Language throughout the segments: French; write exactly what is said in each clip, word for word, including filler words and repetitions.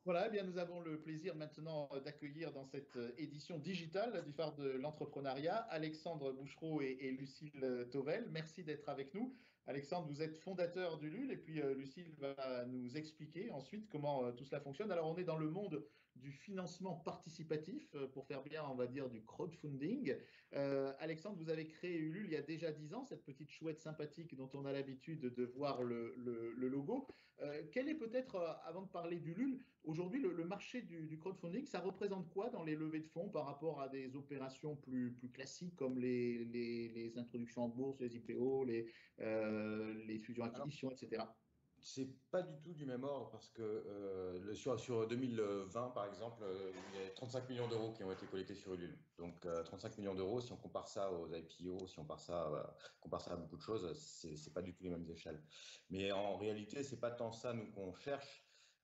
Voilà, eh bien, nous avons le plaisir maintenant d'accueillir dans cette édition digitale du Phare de l'entrepreneuriat Alexandre Bouchereau et, et Lucile Tovel. Merci d'être avec nous. Alexandre, vous êtes fondateur d'Ulule et puis euh, Lucile va nous expliquer ensuite comment euh, tout cela fonctionne. Alors, on est dans le monde du financement participatif, euh, pour faire bien, on va dire, du crowdfunding. Euh, Alexandre, vous avez créé Ulule il y a déjà dix ans, cette petite chouette sympathique dont on a l'habitude de voir le, le, le logo. Euh, quel est peut-être, euh, avant de parler d'Ulule, aujourd'hui, le, le marché du, du crowdfunding, ça représente quoi dans les levées de fonds par rapport à des opérations plus, plus classiques comme les, les, les introductions en bourse, les I P O, les, euh, les Alors, fusions-acquisitions, et cetera. c'est pas du tout du même ordre parce que euh, le, sur, sur deux mille vingt, par exemple, euh, il y a trente-cinq millions d'euros qui ont été collectés sur Ulule. Donc, euh, trente-cinq millions d'euros, si on compare ça aux I P O, si on compare ça, euh, compare ça à beaucoup de choses, c'est c'est pas du tout les mêmes échelles. Mais en réalité, c'est pas tant ça, nous, qu'on cherche.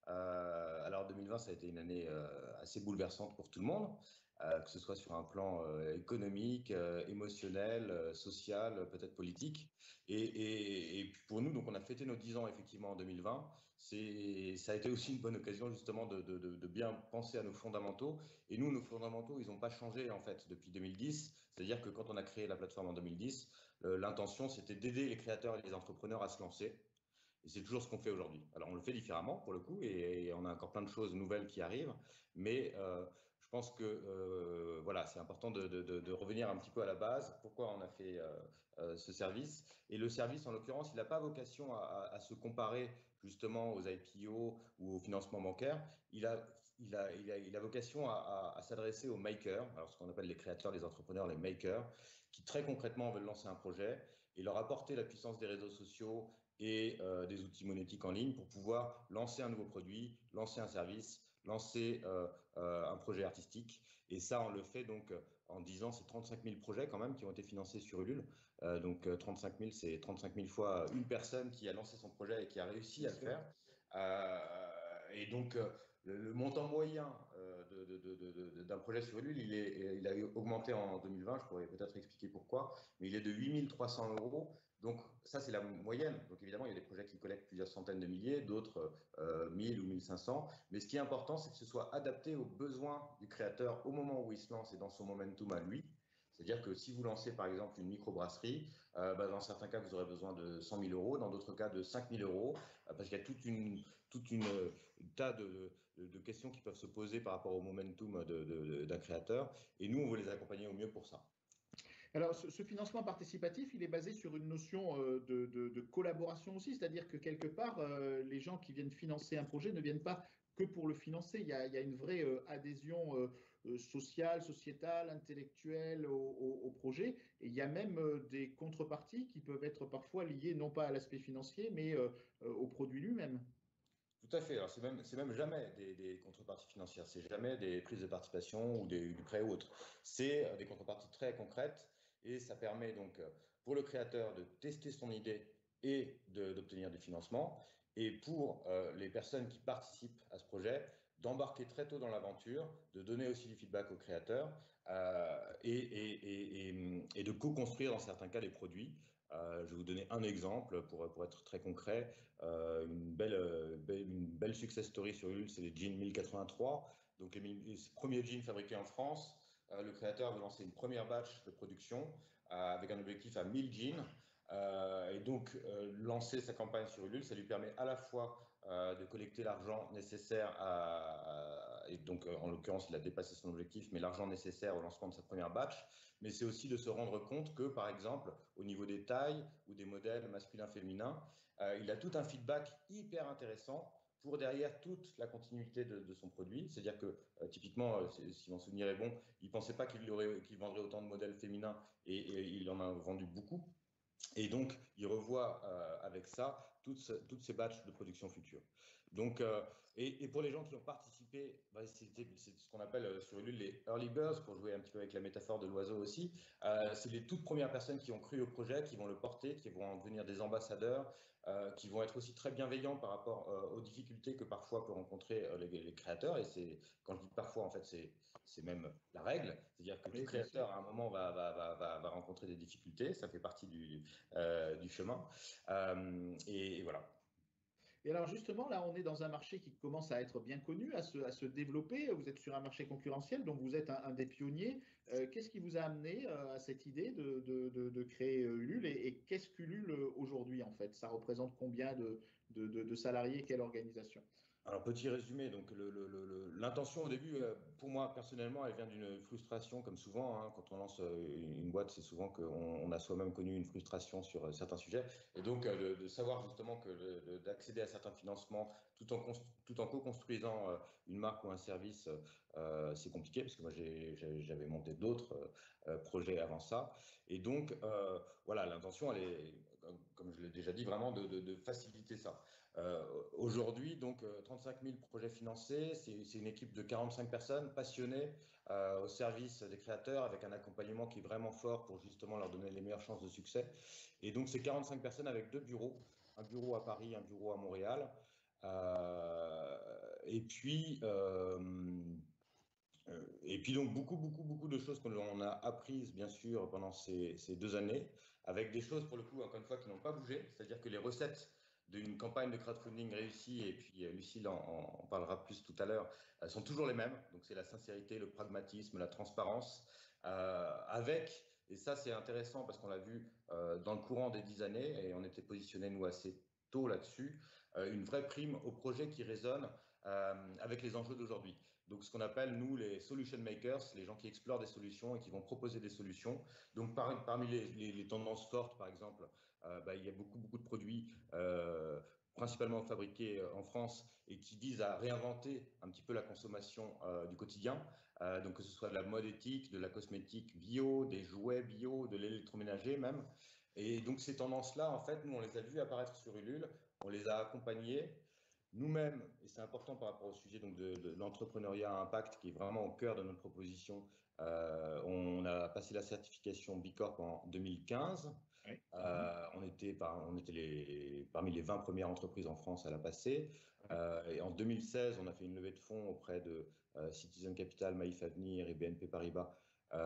Euh, alors, deux mille vingt, ça a été une année euh, assez bouleversante pour tout le monde, euh, que ce soit sur un plan euh, économique, euh, émotionnel, euh, social, peut-être politique. Et, et, et puis pour nous, donc on a fêté nos dix ans effectivement en deux mille vingt. C'est, ça a été aussi une bonne occasion justement de, de, de, de bien penser à nos fondamentaux. Et nous, nos fondamentaux, ils n'ont pas changé en fait depuis deux mille dix. C'est-à-dire que quand on a créé la plateforme en deux mille dix, euh, l'intention c'était d'aider les créateurs et les entrepreneurs à se lancer. Et c'est toujours ce qu'on fait aujourd'hui. Alors, on le fait différemment pour le coup, et, et on a encore plein de choses nouvelles qui arrivent. Mais euh, je pense que euh, voilà, c'est important de, de, de, de revenir un petit peu à la base. Pourquoi on a fait euh, euh, ce service? Et le service, en l'occurrence, il n'a pas vocation à, à, à se comparer justement aux I P O ou au financement bancaire. Il a, il a, il a, il a vocation à, à, à s'adresser aux makers, alors ce qu'on appelle les créateurs, les entrepreneurs, les makers, qui très concrètement veulent lancer un projet et leur apporter la puissance des réseaux sociaux et euh, des outils monétiques en ligne pour pouvoir lancer un nouveau produit, lancer un service, lancer euh, euh, un projet artistique. Et ça, on le fait donc en dix ans, c'est trente-cinq mille projets quand même qui ont été financés sur Ulule. Euh, donc trente-cinq mille, c'est trente-cinq mille fois une personne qui a lancé son projet et qui a réussi Bien à le sûr. faire. Euh, et donc le, le montant moyen euh, de, de, de, de, d'un projet sur Ulule, il, est, il a augmenté en deux mille vingt, je pourrais peut-être expliquer pourquoi, mais il est de huit mille trois cents euros. Donc ça, c'est la moyenne. Donc évidemment, il y a des projets qui collectent plusieurs centaines de milliers, d'autres euh, mille ou mille cinq cents. Mais ce qui est important, c'est que ce soit adapté aux besoins du créateur au moment où il se lance et dans son momentum à lui. C'est-à-dire que si vous lancez par exemple une microbrasserie, euh, bah, dans certains cas, vous aurez besoin de cent mille euros, dans d'autres cas de cinq mille euros, euh, parce qu'il y a toute une, toute une, une tas de, de, de questions qui peuvent se poser par rapport au momentum de, de, d'un créateur. Et nous, on veut les accompagner au mieux pour ça. Alors, ce, ce financement participatif, il est basé sur une notion euh, de, de, de collaboration aussi, c'est-à-dire que quelque part, euh, les gens qui viennent financer un projet ne viennent pas que pour le financer. Il y a, il y a une vraie euh, adhésion euh, euh, sociale, sociétale, intellectuelle au, au, au projet. Et il y a même euh, des contreparties qui peuvent être parfois liées non pas à l'aspect financier, mais euh, euh, au produit lui-même. Tout à fait. Alors, c'est même, c'est même jamais des, des contreparties financières. C'est jamais des prises de participation ou des, du prêt ou autre. C'est euh, des contreparties très concrètes et ça permet donc euh, pour le créateur de tester son idée et de- d'obtenir des financements et pour euh, les personnes qui participent à ce projet d'embarquer très tôt dans l'aventure, de donner aussi du feedback au créateur euh, et, et, et, et, et de co-construire dans certains cas les produits. Euh, je vais vous donner un exemple pour, pour être très concret. Euh, une, belle, euh, belle, une belle success story sur Ulule, c'est les jeans mille quatre-vingt-trois. Donc les, les premiers jeans fabriqués en France. Euh, le créateur veut lancer une première batch de production euh, avec un objectif à mille jeans. Euh, et donc, euh, lancer sa campagne sur Ulule, ça lui permet à la fois euh, de collecter l'argent nécessaire à, à, et donc euh, en l'occurrence, il a dépassé son objectif, mais l'argent nécessaire au lancement de sa première batch, mais c'est aussi de se rendre compte que, par exemple, au niveau des tailles ou des modèles masculins, féminins, euh, il a tout un feedback hyper intéressant pour derrière toute la continuité de, de son produit. C'est-à-dire que, euh, typiquement, euh, si mon souvenir est bon, il ne pensait pas qu'il qu'il vendrait autant de modèles féminins et, et il en a vendu beaucoup. Et donc, il revoit euh, avec ça toutes, ce, toutes ces batchs de production futures. Donc, euh, et, et pour les gens qui ont participé, bah, c'est ce qu'on appelle euh, sur Ulule les early birds, pour jouer un petit peu avec la métaphore de l'oiseau aussi. Euh, c'est les toutes premières personnes qui ont cru au projet, qui vont le porter, qui vont devenir des ambassadeurs, euh, qui vont être aussi très bienveillants par rapport euh, aux difficultés que parfois peuvent rencontrer euh, les, les créateurs. Et c'est, quand je dis parfois, en fait, c'est c'est même la règle. C'est-à-dire que tout Oui, bien sûr. créateur, à un moment, va, va, va, va, va rencontrer des difficultés. Ça fait partie du, euh, du chemin. Euh, et, et voilà. Et alors justement, là, on est dans un marché qui commence à être bien connu, à se, à se développer. Vous êtes sur un marché concurrentiel, donc vous êtes un, un des pionniers. Euh, qu'est-ce qui vous a amené euh, à cette idée de, de, de, de créer euh, Ulule et, et qu'est-ce qu'Ulule euh, aujourd'hui en fait? Ça représente combien de, de, de, de salariés? Quelle organisation? Alors, petit résumé, donc le- le- le- le- l'intention au début, euh, pour moi personnellement, elle vient d'une frustration, comme souvent, hein, quand on lance euh, une boîte, c'est souvent qu'on on a soi-même connu une frustration sur euh, certains sujets. Et donc, euh, de, de savoir justement que de- de- d'accéder à certains financements tout en, const- tout en co-construisant euh, une marque ou un service, euh, c'est compliqué, parce que moi, j'ai- j'ai- j'avais monté d'autres euh, euh, projets avant ça. Et donc, euh, voilà, l'intention, elle est, comme comme je l'ai déjà dit, vraiment de, de- de faciliter ça. Euh, Aujourd'hui, donc, euh, trente-cinq mille projets financés, c'est c'est une équipe de quarante-cinq personnes passionnées euh, au service des créateurs avec un accompagnement qui est vraiment fort pour justement leur donner les meilleures chances de succès. Et donc, c'est quarante-cinq personnes avec deux bureaux, un bureau à Paris, un bureau à Montréal. Euh, et puis, euh, euh, et puis donc beaucoup, beaucoup, beaucoup de choses qu'on a apprises, bien sûr, pendant ces, ces deux années, avec des choses, pour le coup, encore une fois, qui n'ont pas bougé. C'est-à-dire que les recettes d'une campagne de crowdfunding réussie, et puis euh, Lucille en, en parlera plus tout à l'heure, euh, sont toujours les mêmes. Donc c'est la sincérité, le pragmatisme, la transparence, euh, avec, et ça c'est intéressant parce qu'on l'a vu euh, dans le courant des dix années, et on était positionné nous assez tôt là-dessus, euh, une vraie prime au projet qui résonne euh, avec les enjeux d'aujourd'hui. Donc, ce qu'on appelle, nous, les solution makers, les gens qui explorent des solutions et qui vont proposer des solutions. Donc, par, parmi les, les, les, tendances fortes, par exemple, euh, bah, il y a beaucoup, beaucoup de produits, euh, principalement fabriqués en France, et qui visent à réinventer un petit peu la consommation euh, du quotidien. Euh, donc, que ce soit de la mode éthique, de la cosmétique bio, des jouets bio, de l'électroménager même. Et donc, ces tendances-là, en fait, nous, on les a vues apparaître sur Ulule, on les a accompagnées. Nous-mêmes, et c'est important par rapport au sujet donc, de, de l'entrepreneuriat à impact qui est vraiment au cœur de notre proposition, euh, on a passé la certification B Corp en deux mille quinze. Oui. Euh, on était, par, on était les, parmi les vingt premières entreprises en France à la passer. Oui. Euh, et en deux mille seize, on a fait une levée de fonds auprès de euh, Citizen Capital, Maïf Avenir et B N P Paribas.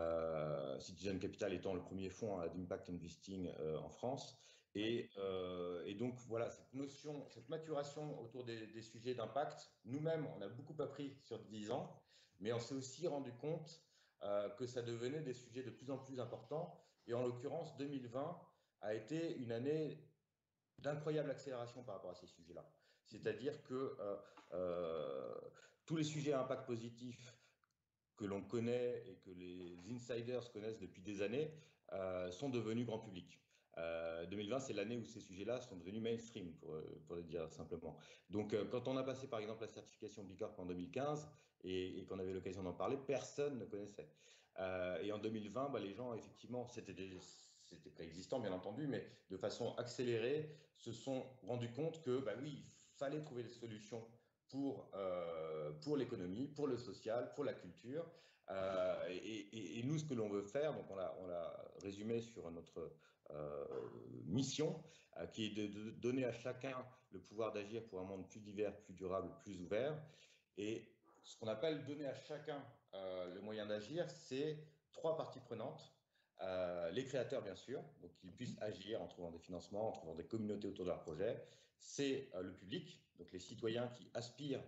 Euh, Citizen Capital étant le premier fonds d'impact investing euh, en France. Et, euh, et, donc, voilà, cette notion, cette maturation autour des, des sujets d'impact, nous-mêmes, on a beaucoup appris sur dix ans, mais on s'est aussi rendu compte euh, que ça devenait des sujets de plus en plus importants. Et en l'occurrence, deux mille vingt a été une année d'incroyable accélération par rapport à ces sujets-là. C'est-à-dire que euh, euh, tous les sujets à impact positif que l'on connaît et que les insiders connaissent depuis des années euh, sont devenus grand public. Euh, deux mille vingt, c'est l'année où ces sujets-là sont devenus mainstream, pour, pour le dire simplement. Donc, euh, quand on a passé par exemple la certification B Corp en deux mille quinze et, et qu'on avait l'occasion d'en parler, personne ne connaissait. Euh, et en deux mille vingt, bah, les gens, effectivement, c'était c'était préexistant bien entendu, mais de façon accélérée, se sont rendus compte que, bah oui, il fallait trouver des solutions pour, euh, pour l'économie, pour le social, pour la culture. Euh, et, et, et, nous, ce que l'on veut faire, donc on l'a résumé sur notre euh, mission, euh, qui est de, de donner à chacun le pouvoir d'agir pour un monde plus divers, plus durable, plus ouvert. Et ce qu'on appelle donner à chacun euh, le moyen d'agir, c'est trois parties prenantes. Euh, les créateurs, bien sûr, donc qu'ils puissent agir en trouvant des financements, en trouvant des communautés autour de leur projet. C'est euh, le public, donc les citoyens qui aspirent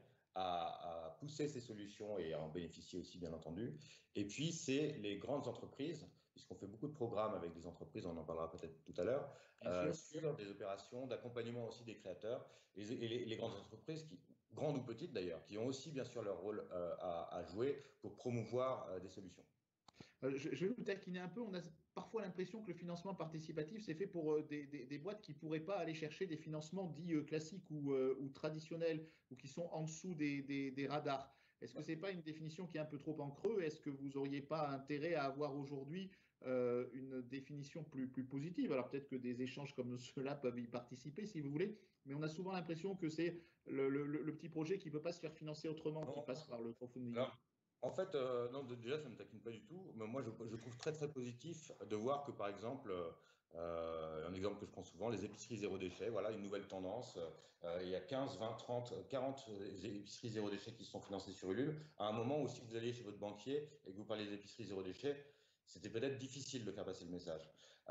à, à pousser ces solutions et à en bénéficier aussi, bien entendu. Et puis, c'est les grandes entreprises, puisqu'on fait beaucoup de programmes avec des entreprises, on en parlera peut-être tout à l'heure, euh, sur des opérations d'accompagnement aussi des créateurs et, et les, les grandes entreprises, qui, grandes ou petites d'ailleurs, qui ont aussi bien sûr leur rôle euh, à, à jouer pour promouvoir euh, des solutions. Je, je vais vous taquiner un peu. On a parfois l'impression que le financement participatif, c'est fait pour euh, des, des, des boîtes qui ne pourraient pas aller chercher des financements dits euh, classiques ou, euh, ou traditionnels ou qui sont en dessous des, des, des radars. Est-ce que ce n'est pas une définition qui est un peu trop en creux? Est-ce que vous n'auriez pas intérêt à avoir aujourd'hui euh, une définition plus, plus positive? Alors peut-être que des échanges comme ceux-là peuvent y participer si vous voulez, mais on a souvent l'impression que c'est le, le, le petit projet qui ne peut pas se faire financer autrement, qui passe par le crowdfunding. Alors, en fait, euh, non, déjà, ça ne me taquine pas du tout. Mais moi, je, je, trouve très, très positif de voir que, par exemple, euh, un exemple que je prends souvent, les épiceries zéro déchet, voilà, une nouvelle tendance. Euh, il y a quinze, vingt, trente, quarante épiceries zéro déchet qui sont financées sur Ulule. À un moment où, si vous allez chez votre banquier et que vous parlez des épiceries zéro déchet, c'était peut-être difficile de faire passer le message.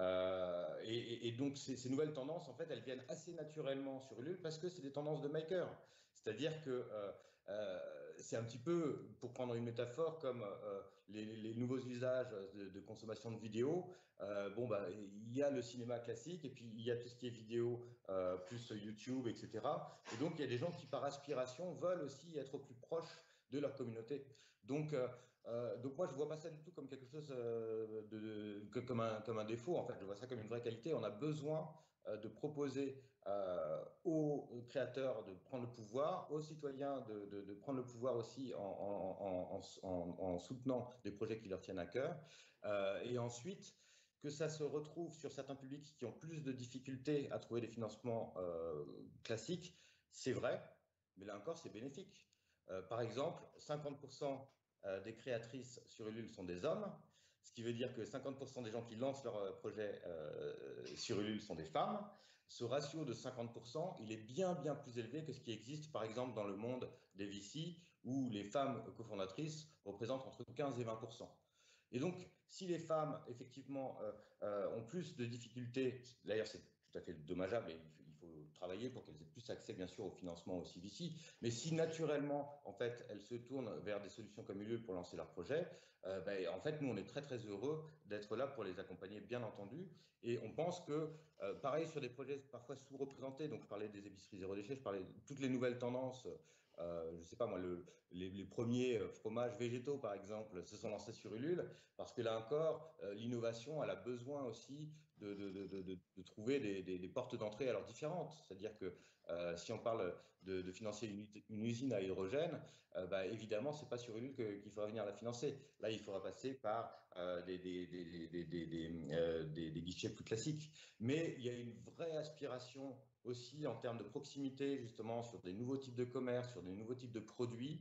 Euh, et, et, et donc, ces, ces nouvelles tendances, en fait, elles viennent assez naturellement sur Ulule parce que c'est des tendances de maker. C'est-à-dire que euh, euh, c'est un petit peu, pour prendre une métaphore, comme euh, les, les nouveaux usages de, de consommation de vidéos. Euh, bon, bah, il y a le cinéma classique et puis il y a tout ce qui est vidéo, euh, plus YouTube, et cetera. Et donc, il y a des gens qui, par aspiration, veulent aussi être au plus proche de leur communauté. Donc, euh, euh, donc moi, je ne vois pas ça du tout comme quelque chose euh, de, de, comme, un, comme un défaut. En fait, je vois ça comme une vraie qualité. On a besoin euh, de proposer euh, aux créateurs de prendre le pouvoir, aux citoyens de, de, de prendre le pouvoir aussi en, en, en, en, en soutenant des projets qui leur tiennent à cœur. Euh, et ensuite, que ça se retrouve sur certains publics qui ont plus de difficultés à trouver des financements euh, classiques, c'est vrai, mais là encore, c'est bénéfique. Euh, par exemple, cinquante pour cent des créatrices sur Ulule sont des hommes, ce qui veut dire que cinquante pour cent des gens qui lancent leur projet euh, sur Ulule sont des femmes. Ce ratio de cinquante pour cent, il est bien, bien plus élevé que ce qui existe, par exemple, dans le monde des V C, où les femmes cofondatrices représentent entre quinze et vingt pour cent. Et donc, si les femmes, effectivement, euh, euh, ont plus de difficultés, d'ailleurs, c'est tout à fait dommageable et il faut travailler pour qu'elles aient plus accès, bien sûr, au financement au C V C, mais si naturellement, en fait, elles se tournent vers des solutions comme Ulule pour lancer leur projet, euh, ben, en fait, nous, on est très, très heureux d'être là pour les accompagner, bien entendu, et on pense que, euh, pareil, sur des projets parfois sous-représentés, donc je parlais des épiceries zéro déchet, je parlais de toutes les nouvelles tendances. Euh, je ne sais pas moi, le, les, les premiers fromages végétaux, par exemple, se sont lancés sur Ulule, parce que là encore, euh, l'innovation, elle a besoin aussi de, de, de, de, de trouver des, des, des portes d'entrée alors différentes. C'est-à-dire que euh, si on parle de, de financer une, une usine à hydrogène, euh, bah, évidemment, ce n'est pas sur Ulule qu'il faudra venir la financer. Là, il faudra passer par euh, des, des, des, des, des, des, euh, des, des guichets plus classiques. Mais il y a une vraie aspiration aussi en termes de proximité, justement, sur des nouveaux types de commerce, sur des nouveaux types de produits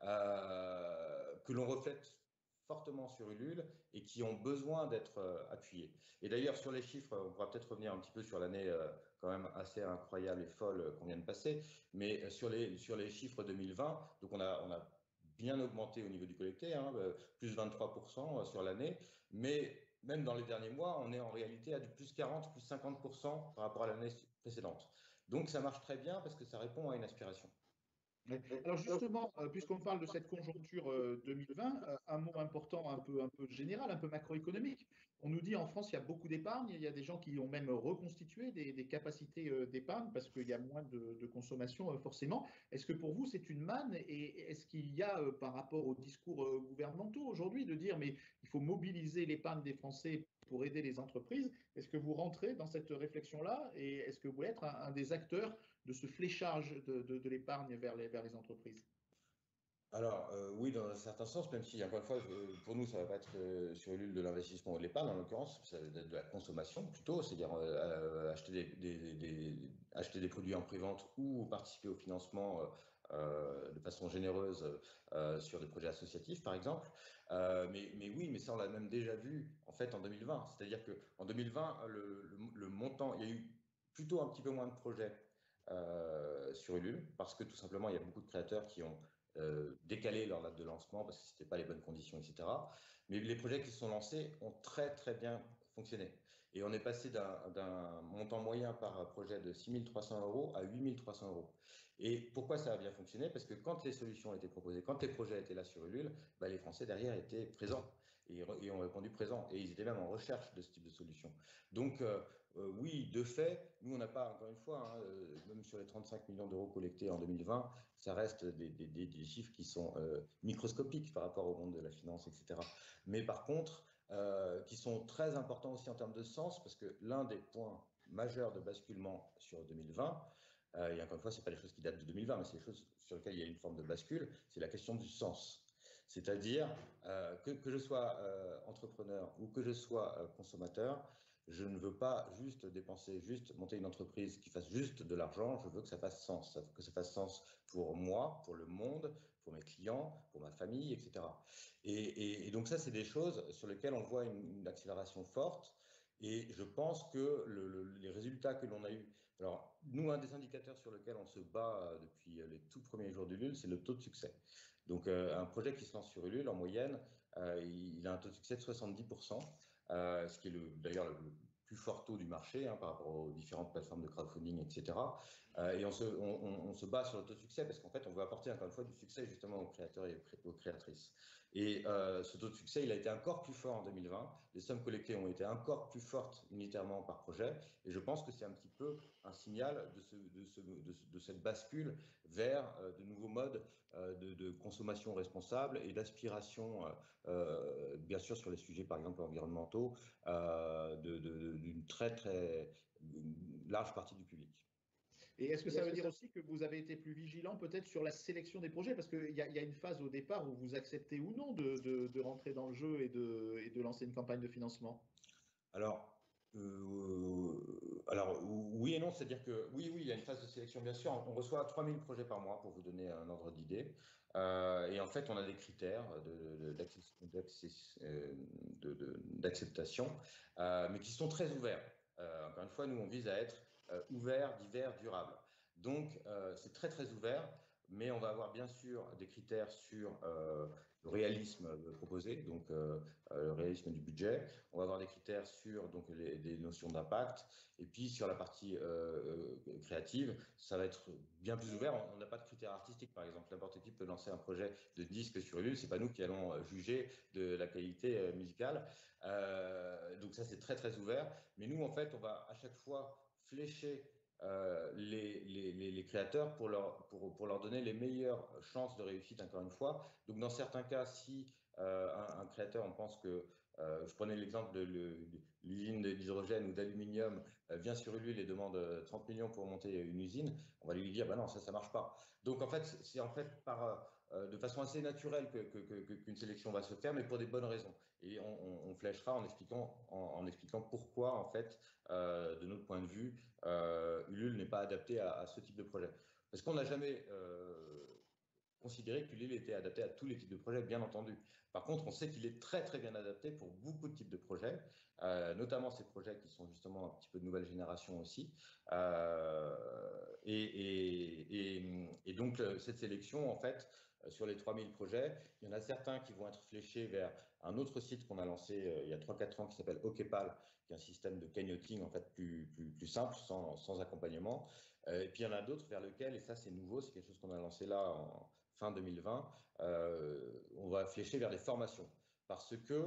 euh, que l'on reflète fortement sur Ulule et qui ont besoin d'être euh, appuyés. Et d'ailleurs, sur les chiffres, on pourra peut-être revenir un petit peu sur l'année euh, quand même assez incroyable et folle qu'on vient de passer, mais sur les, sur les chiffres deux mille vingt, donc on a, on a bien augmenté au niveau du collecté, hein, plus vingt-trois pour cent sur l'année, mais même dans les derniers mois, on est en réalité à du plus quarante, plus cinquante pour cent par rapport à l'année précédente. Donc ça marche très bien parce que ça répond à une aspiration. Alors justement, euh, puisqu'on parle de cette conjoncture euh, deux mille vingt, euh, un mot important un peu, un peu général, un peu macroéconomique. On nous dit en France, il y a beaucoup d'épargne, il y a des gens qui ont même reconstitué des, des capacités euh, d'épargne parce qu'il y a moins de, de consommation euh, forcément. Est-ce que pour vous, c'est une manne et est-ce qu'il y a euh, par rapport aux discours euh, gouvernementaux aujourd'hui de dire mais il faut mobiliser l'épargne des Français pour aider les entreprises? Est-ce que vous rentrez dans cette réflexion-là et est-ce que vous êtes un, un des acteurs de ce fléchage de, de, de l'épargne vers les, vers les entreprises? Alors, euh, oui, dans un certain sens, même si, encore une fois, je- pour nous, ça ne va pas être euh, sur l'île de l'investissement ou de l'épargne, en l'occurrence, ça va être de la consommation plutôt, c'est-à-dire euh, euh, acheter, des, des, des, acheter des produits en pré-vente ou participer au financement euh, euh, de façon généreuse euh, sur des projets associatifs, par exemple. Euh, mais, mais oui, mais ça, on l'a même déjà vu, en fait, en deux mille vingt. C'est-à-dire qu'en deux mille vingt, le, le, le montant, il y a eu plutôt un petit peu moins de projets euh, sur Ulule, parce que tout simplement, il y a beaucoup de créateurs qui ont euh, décaler leur date de lancement parce que ce n'était pas les bonnes conditions, et cetera. Mais les projets qui se sont lancés ont très très bien fonctionné. Et on est passé d'un montant moyen par projet de six mille trois cents euros à huit mille trois cents euros. Et pourquoi ça a bien fonctionné? Parce que quand les solutions étaient proposées, quand les projets étaient là sur Ulule, bah, les Français derrière étaient présents et, et ont répondu présent. Et ils étaient même en recherche de ce type de solution. Donc, euh, euh, oui, de fait, nous, on n'a pas, encore une fois, hein, euh, même sur les trente-cinq millions d'euros collectés en deux mille vingt, ça reste des, des, des, des chiffres qui sont euh, microscopiques par rapport au monde de la finance, et cetera. Mais par contre, euh, qui sont très importants aussi en termes de sens, parce que l'un des points majeurs de basculement sur deux mille vingt, euh, et encore une fois, ce n'est pas les choses qui datent de deux mille vingt, mais c'est les choses sur lesquelles il y a une forme de bascule, c'est la question du sens. C'est-à-dire euh, que, que je sois euh, entrepreneur ou que je sois euh, consommateur, je ne veux pas juste dépenser, juste monter une entreprise qui fasse juste de l'argent, je veux que ça fasse sens, que ça fasse sens pour moi, pour le monde, pour mes clients, pour ma famille, et cetera. Et, et, et donc ça, c'est des choses sur lesquelles on voit une, une accélération forte. Et je pense que le, le, les résultats que l'on a eus, alors nous, un des indicateurs sur lequel on se bat depuis les tout premiers jours du L U L, c'est le taux de succès. Donc, euh, un projet qui se lance sur Ulule, en moyenne, euh, il, il a un taux de succès de soixante-dix pour cent, euh, ce qui est d'ailleurs le, le plus fort taux du marché hein, par rapport aux différentes plateformes de crowdfunding, et cetera. Euh, et on se, on, on, on se base sur le taux de succès parce qu'en fait, on veut apporter encore une fois du succès justement aux créateurs et aux créatrices. Et euh, ce taux de succès, il a été encore plus fort en deux mille vingt. Les sommes collectées ont été encore plus fortes unitairement par projet. Et je pense que c'est un petit peu un signal de, ce, de, ce, de, ce, de cette bascule vers euh, de nouveaux modes euh, de, de consommation responsable et d'aspiration, euh, euh, bien sûr sur les sujets par exemple environnementaux, euh, d'une très très large partie du public. Et est-ce que ça veut dire aussi que vous avez été plus vigilant peut-être sur la sélection des projets? Parce qu'il y, y a une phase au départ où vous acceptez ou non de, de, de rentrer dans le jeu et de, et de lancer une campagne de financement. Alors, euh, alors oui et non, c'est-à-dire que oui, oui, il y a une phase de sélection, bien sûr. On reçoit trois mille projets par mois pour vous donner un ordre d'idée. Euh, et en fait, on a des critères d'acceptation, de, de, euh, mais qui sont très ouverts. Euh, encore une fois, nous, on vise à être euh, ouvert, divers, durable. Donc, euh, c'est très, très ouvert, mais on va avoir bien sûr des critères sur euh, le réalisme proposé, donc euh, le réalisme du budget. On va avoir des critères sur donc, les, des notions d'impact. Et puis, sur la partie euh, créative, ça va être bien plus ouvert. On n'a pas de critères artistiques, par exemple. N'importe qui peut lancer un projet de disque sur Ulule. Ce n'est pas nous qui allons juger de la qualité musicale. Euh, donc, ça, c'est très, très ouvert. Mais nous, en fait, on va à chaque fois flécher euh, les, les, les créateurs pour leur, pour, pour leur donner les meilleures chances de réussite, encore une fois. Donc, dans certains cas, si euh, un, un créateur, on pense que Euh, je prenais l'exemple de l'usine d'hydrogène ou d'aluminium, euh, vient sur Ulule et demande trente millions pour monter une usine, on va lui dire, bah non, ça, ça marche pas. Donc, en fait, c'est en fait par, euh, de façon assez naturelle qu'une que, que, que, sélection va se faire, mais pour des bonnes raisons. Et on, on, on fléchera en expliquant, en, en expliquant pourquoi, en fait, euh, de notre point de vue, euh, Ulule n'est pas adapté à, à ce type de projet. Parce qu'on n'a jamais euh, considéré qu'Ulule était adapté à tous les types de projets, bien entendu. Par contre, on sait qu'il est très très bien adapté pour beaucoup de types de projets, euh, notamment ces projets qui sont justement un petit peu de nouvelle génération aussi. Euh, et, et, et, et donc, cette sélection, en fait, sur les trois mille projets, il y en a certains qui vont être fléchés vers un autre site qu'on a lancé euh, il y a trois quatre ans qui s'appelle Okepal, qui est un système de cagnoting en fait plus, plus, plus simple, sans, sans accompagnement. Euh, et puis il y en a d'autres vers lesquels, et ça c'est nouveau, c'est quelque chose qu'on a lancé là en fin deux mille vingt, euh, on va flécher vers des formations. Parce que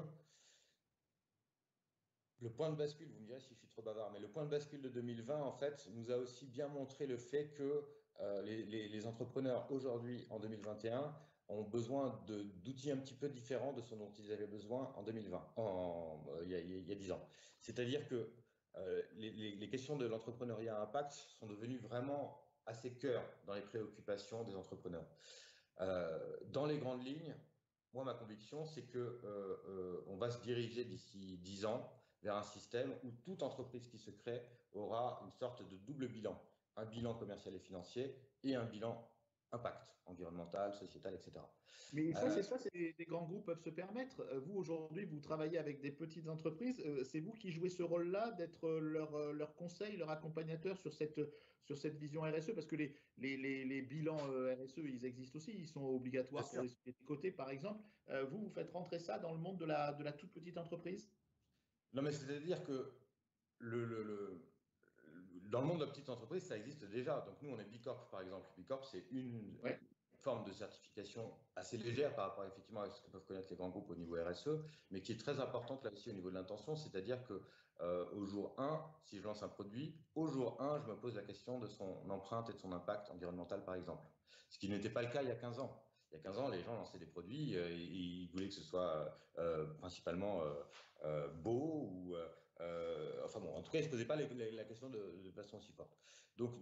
le point de bascule, vous me direz si je suis trop bavard, mais le point de bascule de deux mille vingt, en fait, nous a aussi bien montré le fait que euh, les, les, les entrepreneurs aujourd'hui, en deux mille vingt et un, ont besoin d'outils un petit peu différents de ce dont ils avaient besoin en deux mille vingt, en, euh, il, y a, il y a dix ans. C'est-à-dire que euh, les, les, les questions de l'entrepreneuriat à impact sont devenues vraiment assez cœur dans les préoccupations des entrepreneurs. Euh, dans les grandes lignes, moi, ma conviction, c'est qu'on euh, euh, va se diriger d'ici dix ans vers un système où toute entreprise qui se crée aura une sorte de double bilan, un bilan commercial et financier et un bilan impact environnemental, sociétal, et cetera. Mais ça, euh, c'est ça, c'est des grands groupes peuvent se permettre. Vous, aujourd'hui, vous travaillez avec des petites entreprises. C'est vous qui jouez ce rôle-là, d'être leur, leur conseil, leur accompagnateur sur cette, sur cette vision R S E, parce que les, les, les, les bilans R S E, ils existent aussi, ils sont obligatoires pour les sociétés cotées, par exemple. Vous, vous faites rentrer ça dans le monde de la, de la toute petite entreprise? Non, mais c'est-à-dire que le, le, le, dans le monde de la petite entreprise, ça existe déjà. Donc nous, on est B Corp, par exemple. B Corp, c'est une ouais. forme de certification assez légère par rapport effectivement à ce que peuvent connaître les grands groupes au niveau R S E, mais qui est très importante là aussi au niveau de l'intention. C'est-à-dire que euh, au jour un, si je lance un produit, au jour un, je me pose la question de son empreinte et de son impact environnemental, par exemple. Ce qui n'était pas le cas il y a quinze ans. Il y a quinze ans, les gens lançaient des produits, euh, et ils voulaient que ce soit euh, principalement euh, euh, beau ou euh, enfin bon, en tout cas, ils ne se posaient pas les, les, la question de, de façon aussi forte. Donc,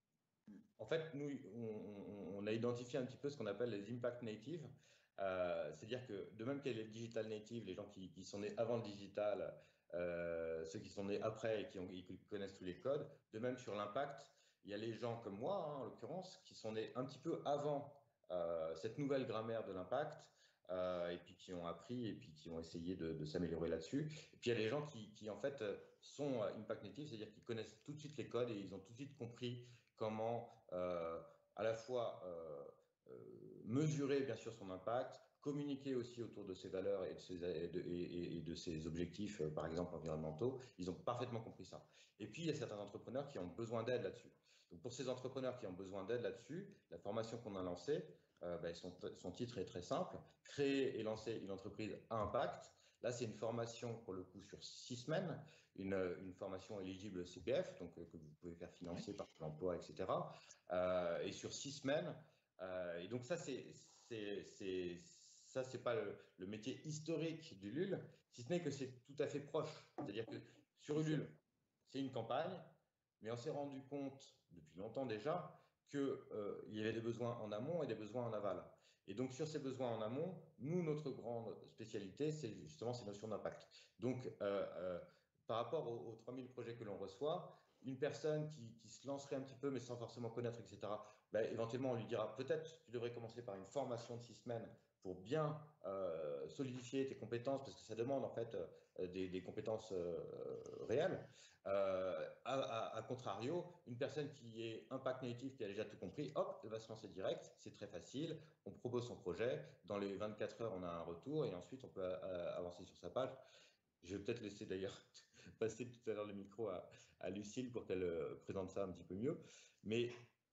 en fait, nous, on, on a identifié un petit peu ce qu'on appelle les impact natives. Euh, C'est-à-dire que de même qu'il y a les digital natives, les gens qui, qui sont nés avant le digital, euh, ceux qui sont nés après et qui, ont, qui connaissent tous les codes, de même sur l'impact, il y a les gens comme moi, hein, en l'occurrence, qui sont nés un petit peu avant euh, cette nouvelle grammaire de l'impact. Euh, et puis qui ont appris et puis qui ont essayé de, de s'améliorer là-dessus. Et puis il y a les gens qui, qui en fait sont impact native, c'est-à-dire qu'ils connaissent tout de suite les codes et ils ont tout de suite compris comment euh, à la fois euh, mesurer bien sûr son impact, communiquer aussi autour de ses valeurs et de ses, et de, et, et de ses objectifs, par exemple environnementaux. Ils ont parfaitement compris ça. Et puis, il y a certains entrepreneurs qui ont besoin d'aide là-dessus. Donc, pour ces entrepreneurs qui ont besoin d'aide là-dessus, la formation qu'on a lancée, euh, ben, son, son titre est très simple, créer et lancer une entreprise à impact. Là, c'est une formation pour le coup sur six semaines, une, une formation éligible C P F, donc euh, que vous pouvez faire financer par l'emploi, et cetera. Euh, et sur six semaines. Euh, et donc ça, c'est ça, c'est pas le, le métier historique d'Ulule, si ce n'est que c'est tout à fait proche. C'est-à-dire que sur Ulule, c'est une campagne, mais on s'est rendu compte depuis longtemps déjà qu'il euh, y avait des besoins en amont et des besoins en aval. Et donc, sur ces besoins en amont, nous, notre grande spécialité, c'est justement ces notions d'impact. Donc, euh, euh, par rapport aux, aux trois mille projets que l'on reçoit, une personne qui, qui se lancerait un petit peu, mais sans forcément connaître, et cetera, ben, éventuellement, on lui dira peut-être tu devrais commencer par une formation de six semaines pour bien euh, solidifier tes compétences, parce que ça demande en fait euh, des, des compétences euh, réelles. Euh, à, à, à contrario, une personne qui est impact native, qui a déjà tout compris, hop, elle va se lancer direct, c'est très facile, on propose son projet, dans les vingt-quatre heures, on a un retour, et ensuite on peut euh, avancer sur sa page. Je vais peut-être laisser d'ailleurs passer tout à l'heure le micro à, à Lucille pour qu'elle euh, présente ça un petit peu mieux. Mais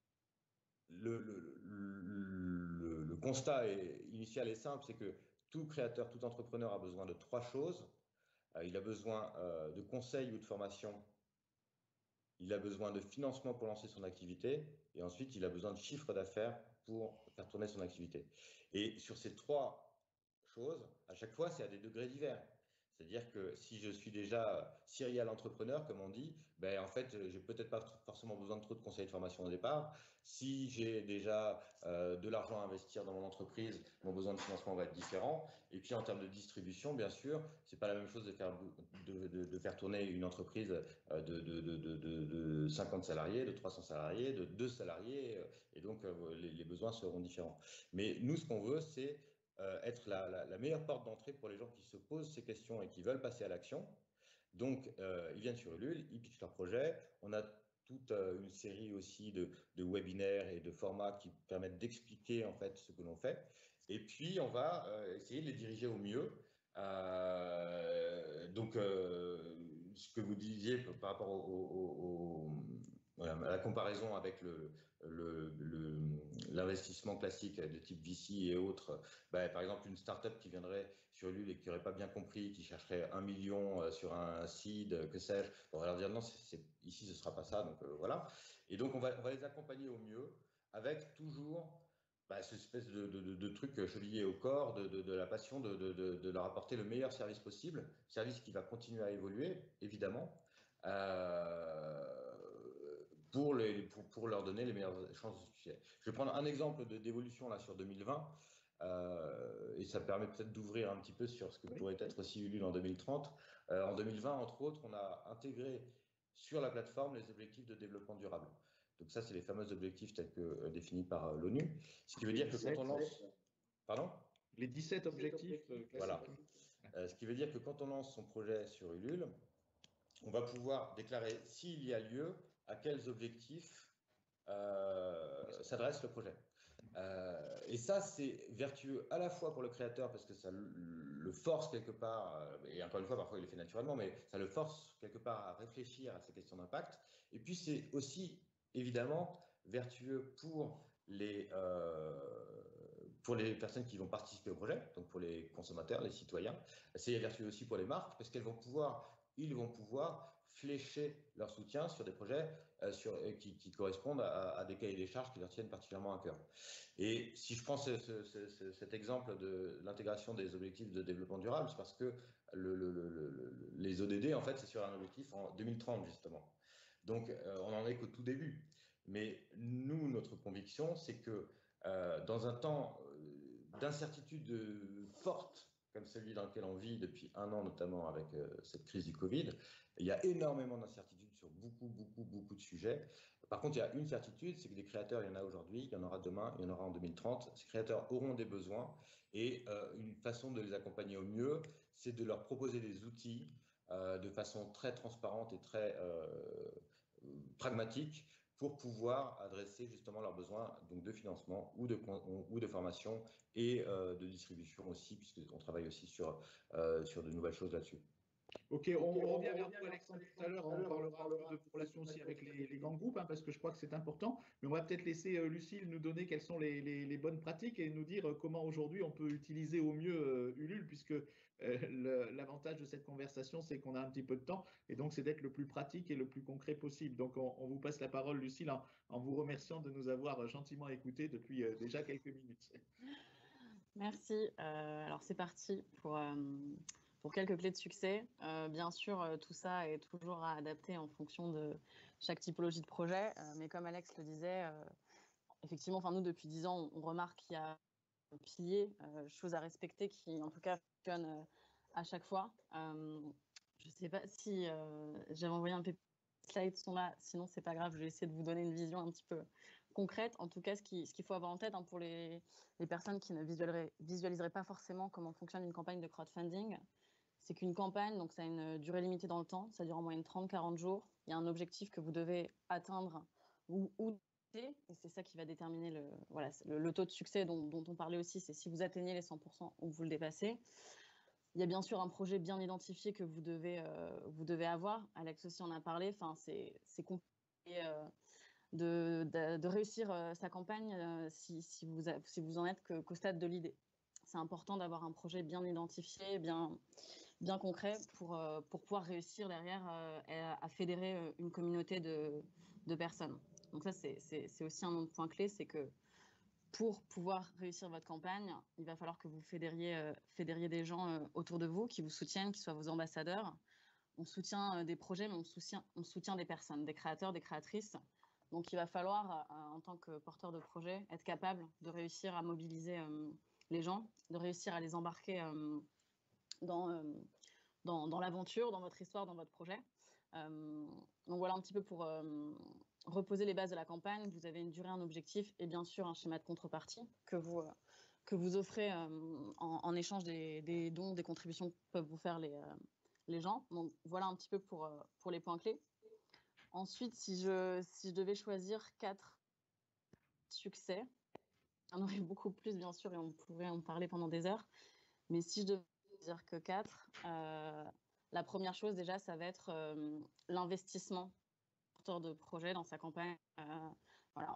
le, le, le, le constat est, initial est simple, c'est que tout créateur, tout entrepreneur a besoin de trois choses. Euh, il a besoin euh, de conseils ou de formation. Il a besoin de financement pour lancer son activité. Et ensuite, il a besoin de chiffre d'affaires pour faire tourner son activité. Et sur ces trois choses, à chaque fois, c'est à des degrés divers. C'est-à-dire que si je suis déjà serial entrepreneur, comme on dit, ben en fait, j'ai peut-être pas forcément besoin de trop de conseils de formation au départ. Si j'ai déjà euh, de l'argent à investir dans mon entreprise, mon besoin de financement va être différent. Et puis en termes de distribution, bien sûr, c'est pas la même chose de faire, de, de, de faire tourner une entreprise de, de, de, de, de cinquante salariés, de trois cents salariés, de deux salariés, et donc euh, les, les besoins seront différents. Mais nous, ce qu'on veut, c'est euh, être la, la, la meilleure porte d'entrée pour les gens qui se posent ces questions et qui veulent passer à l'action. Donc, euh, ils viennent sur Ulule, ils pitchent leur projet. On a toute euh, une série aussi de, de webinaires et de formats qui permettent d'expliquer en fait ce que l'on fait. Et puis, on va euh, essayer de les diriger au mieux. Euh, donc, euh, ce que vous disiez par rapport au, au, au, voilà, à la comparaison avec le, le, le, l'investissement classique de type V C et autres, bah, par exemple une startup qui viendrait sur Ulule et qui n'aurait pas bien compris, qui chercherait un million sur un seed, que sais-je, on va leur dire non, c'est, c'est, ici ce ne sera pas ça, donc euh, voilà. Et donc on va, on va les accompagner au mieux avec toujours bah, cette espèce de, de, de, de truc chevillé au corps, de, de, de la passion de, de, de, de leur apporter le meilleur service possible, service qui va continuer à évoluer, évidemment. Euh, Pour, les, pour, pour leur donner les meilleures chances de succès. Je vais prendre un exemple de, d'évolution là sur deux mille vingt, euh, et ça permet peut-être d'ouvrir un petit peu sur ce que pourrait être aussi Ulule en deux mille trente. Euh, en deux mille vingt, entre autres, on a intégré sur la plateforme les objectifs de développement durable. Donc ça, c'est les fameux objectifs tels que euh, définis par euh, l'ONU. Ce qui veut dire que quand on lance... Pardon ? Les dix-sept objectifs euh, classiques. Voilà. Euh, ce qui veut dire que quand on lance son projet sur Ulule, on va pouvoir déclarer s'il y a lieu, à quels objectifs euh, s'adresse le projet. Euh, et ça, c'est vertueux à la fois pour le créateur parce que ça le force quelque part, euh, et encore une fois, parfois il le fait naturellement, mais ça le force quelque part à réfléchir à ces questions d'impact. Et puis, c'est aussi évidemment vertueux pour les, euh, pour les personnes qui vont participer au projet, donc pour les consommateurs, les citoyens. C'est vertueux aussi pour les marques parce qu'elles vont pouvoir, ils vont pouvoir flécher leur soutien sur des projets euh, sur, euh, qui, qui correspondent à, à des cahiers des charges qui leur tiennent particulièrement à cœur. Et si je prends ce, ce, ce, cet exemple de l'intégration des objectifs de développement durable, c'est parce que le, le, le, le, les O D D, en fait, c'est sur un objectif en deux mille trente, justement. Donc, euh, on n'en est qu'au tout début. Mais nous, notre conviction, c'est que euh, dans un temps d'incertitude forte, comme celui dans lequel on vit depuis un an, notamment avec euh, cette crise du Covid, il y a énormément d'incertitudes sur beaucoup, beaucoup, beaucoup de sujets. Par contre, il y a une certitude, c'est que des créateurs, il y en a aujourd'hui, il y en aura demain, il y en aura en deux mille trente. Ces créateurs auront des besoins et euh, une façon de les accompagner au mieux, c'est de leur proposer des outils euh, de façon très transparente et très euh, pragmatique pour pouvoir adresser justement leurs besoins donc de financement ou de, ou de formation et euh, de distribution aussi, puisqu'on travaille aussi sur, euh, sur de nouvelles choses là-dessus. Ok, on, on revient vers vous, Alexandre, tout à l'heure. On parlera un peu de relations aussi avec les, les grands groupes, hein, parce que je crois que c'est important. Mais on va peut-être laisser euh, Lucille nous donner quelles sont les, les, les bonnes pratiques et nous dire euh, comment aujourd'hui on peut utiliser au mieux euh, Ulule, puisque euh, l'avantage de cette conversation, c'est qu'on a un petit peu de temps. Et donc, c'est d'être le plus pratique et le plus concret possible. Donc, on, on vous passe la parole, Lucille, en, en vous remerciant de nous avoir gentiment écoutés depuis euh, déjà quelques minutes. Merci. Euh, alors, c'est parti pour... Euh... Pour quelques clés de succès, euh, bien sûr, euh, tout ça est toujours à adapter en fonction de chaque typologie de projet. Euh, mais comme Alex le disait, euh, effectivement, enfin, nous, depuis dix ans, on, on remarque qu'il y a un pilier, euh, choses à respecter qui, en tout cas, fonctionnent euh, à chaque fois. Euh, je ne sais pas si euh, j'avais envoyé un peu de slides sont là, sinon, c'est pas grave, je vais essayer de vous donner une vision un petit peu concrète. En tout cas, ce qu'il ce qu'il faut avoir en tête hein, pour les, les personnes qui ne visualiseraient, visualiseraient pas forcément comment fonctionne une campagne de crowdfunding, c'est qu'une campagne, donc ça a une durée limitée dans le temps, ça dure en moyenne trente à quarante jours. Il y a un objectif que vous devez atteindre ou, ou et c'est ça qui va déterminer le, voilà, le, le taux de succès dont, dont on parlait aussi, c'est si vous atteignez les cent pour cent ou vous le dépassez. Il y a bien sûr un projet bien identifié que vous devez, euh, vous devez avoir. Alex aussi en a parlé, enfin, c'est compliqué euh, de, de, de réussir euh, sa campagne euh, si, si, vous a, si vous en êtes qu'au qu'au stade de l'idée. C'est important d'avoir un projet bien identifié, bien, bien concret pour, euh, pour pouvoir réussir derrière euh, à, à fédérer une communauté de, de personnes. Donc ça, c'est aussi un autre point clé, c'est que pour pouvoir réussir votre campagne, il va falloir que vous fédériez, euh, fédériez des gens euh, autour de vous, qui vous soutiennent, qui soient vos ambassadeurs. On soutient euh, des projets, mais on soutient, on soutient des personnes, des créateurs, des créatrices. Donc il va falloir, euh, en tant que porteur de projet, être capable de réussir à mobiliser euh, les gens, de réussir à les embarquer euh, dans, euh, dans, dans l'aventure, dans votre histoire, dans votre projet. Euh, donc voilà un petit peu pour euh, reposer les bases de la campagne. Vous avez une durée, un objectif et bien sûr un schéma de contrepartie que vous, euh, que vous offrez euh, en, en échange des, des dons, des contributions que peuvent vous faire les, euh, les gens. Donc voilà un petit peu pour, euh, pour les points clés. Ensuite, si je, si je devais choisir quatre succès, il y en aurait beaucoup plus bien sûr et on pourrait en parler pendant des heures, mais si je devais dire que quatre, euh, la première chose déjà, ça va être euh, l'investissement porteur de projet dans sa campagne. Euh, voilà.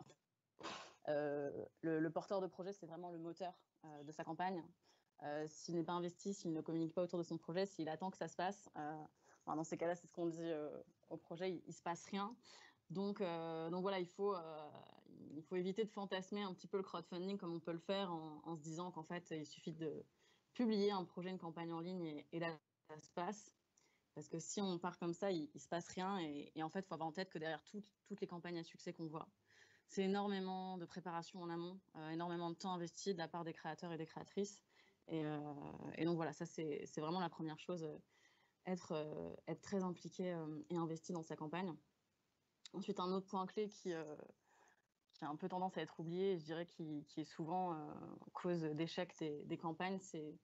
Euh, le, le porteur de projet, c'est vraiment le moteur euh, de sa campagne. Euh, s'il n'est pas investi, s'il ne communique pas autour de son projet, s'il attend que ça se passe, euh, enfin, dans ces cas-là, c'est ce qu'on dit euh, au projet, il ne se passe rien. Donc, euh, donc voilà, il faut, euh, il faut éviter de fantasmer un petit peu le crowdfunding comme on peut le faire en, en se disant qu'en fait, il suffit de publier un projet, une campagne en ligne et, et là, ça se passe. Parce que si on part comme ça, il ne se passe rien. Et, et en fait, il faut avoir en tête que derrière tout, toutes les campagnes à succès qu'on voit, c'est énormément de préparation en amont, euh, énormément de temps investi de la part des créateurs et des créatrices. Et, euh, et donc voilà, ça c'est vraiment la première chose, euh, être, euh, être très impliqué euh, et investi dans sa campagne. Ensuite, un autre point clé qui, euh, qui a un peu tendance à être oublié, je dirais qui, qui est souvent euh, cause d'échec des, des campagnes, c'est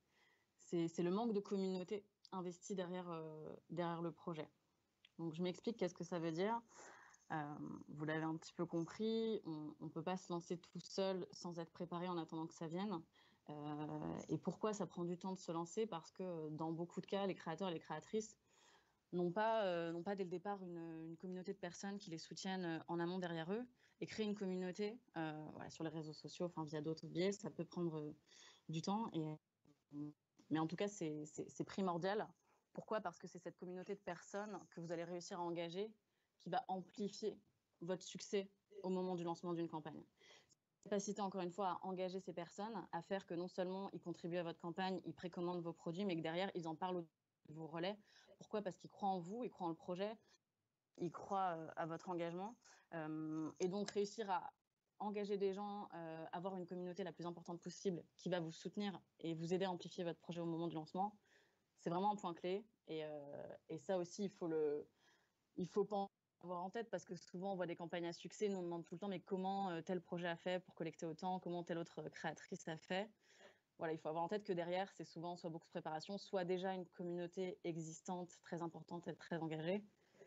le manque de communauté investie derrière, euh, derrière le projet. Donc je m'explique qu'est-ce que ça veut dire. Euh, vous l'avez un petit peu compris, on ne peut pas se lancer tout seul sans être préparé en attendant que ça vienne. Euh, et pourquoi ça prend du temps de se lancer? Parce que dans beaucoup de cas, les créateurs et les créatrices n'ont pas, euh, n'ont pas dès le départ une, une communauté de personnes qui les soutiennent en amont derrière eux. Et créer une communauté euh, voilà, sur les réseaux sociaux, enfin via d'autres biais, ça peut prendre euh, du temps. Et, mais en tout cas, c'est primordial. Pourquoi? Parce que c'est cette communauté de personnes que vous allez réussir à engager qui va amplifier votre succès au moment du lancement d'une campagne. Capacité, encore une fois, à engager ces personnes, à faire que non seulement ils contribuent à votre campagne, ils précommandent vos produits, mais que derrière, ils en parlent de vos relais. Pourquoi? Parce qu'ils croient en vous, ils croient en le projet, ils croient à votre engagement. Euh, et donc, réussir à engager des gens, euh, avoir une communauté la plus importante possible qui va vous soutenir et vous aider à amplifier votre projet au moment du lancement, c'est vraiment un point clé. Et, euh, et ça aussi, il faut le, il faut pas avoir en tête parce que souvent on voit des campagnes à succès, nous on demande tout le temps mais comment tel projet a fait pour collecter autant, comment telle autre créatrice a fait. Voilà, il faut avoir en tête que derrière c'est souvent soit beaucoup de préparation, soit déjà une communauté existante très importante et très engagée.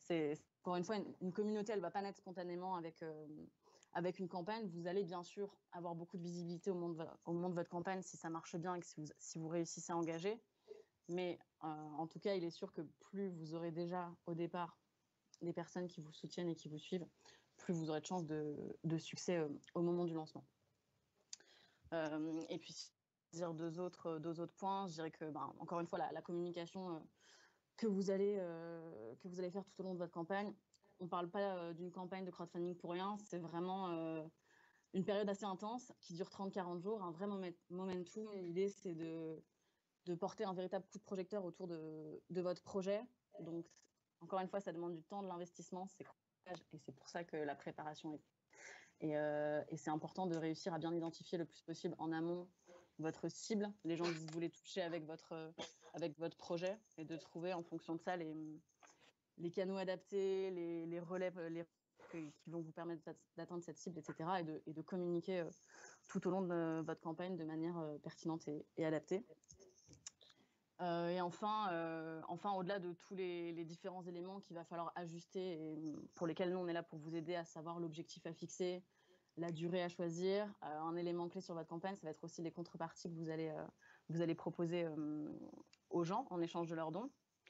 c'est encore une fois, une, une communauté, elle ne va pas naître spontanément avec, euh, avec une campagne. Vous allez bien sûr avoir beaucoup de visibilité au moment de, au moment de votre campagne si ça marche bien et que si vous, si vous réussissez à engager. Mais euh, en tout cas, il est sûr que plus vous aurez déjà au départ des personnes qui vous soutiennent et qui vous suivent, plus vous aurez de chances de, de succès euh, au moment du lancement. Euh, et puis, dire deux autres, deux autres points, je dirais que, ben, encore une fois, la, la communication euh, que, vous allez, euh, que vous allez faire tout au long de votre campagne, on ne parle pas euh, d'une campagne de crowdfunding pour rien, c'est vraiment euh, une période assez intense qui dure trente à quarante jours, un vrai momentum. L'idée, c'est de, de porter un véritable coup de projecteur autour de, de votre projet. Donc, encore une fois, ça demande du temps, de l'investissement, c'est et c'est pour ça que la préparation est. Et, euh, et c'est important de réussir à bien identifier le plus possible en amont votre cible, les gens que vous voulez toucher avec votre, avec votre projet, et de trouver en fonction de ça les, les canaux adaptés, les, les relais les, qui vont vous permettre d'atteindre cette cible, et cetera. Et de, et de communiquer euh, tout au long de votre campagne de manière euh, pertinente et, et adaptée. Euh, et enfin, euh, enfin au-delà de tous les, les différents éléments qu'il va falloir ajuster et pour lesquels nous, on est là pour vous aider à savoir l'objectif à fixer, la durée à choisir, euh, un élément clé sur votre campagne, ça va être aussi les contreparties que vous allez, euh, vous allez proposer euh, aux gens en échange de leurs dons.